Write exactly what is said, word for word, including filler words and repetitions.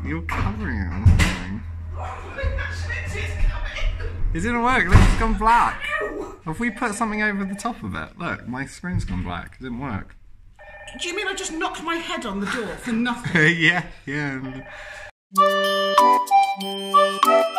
You're covering it on something. It didn't work, look, it's gone black. If we put something over the top of it, look, my screen's gone black. It didn't work. Do you mean I just knocked my head on the door for nothing? yeah, yeah.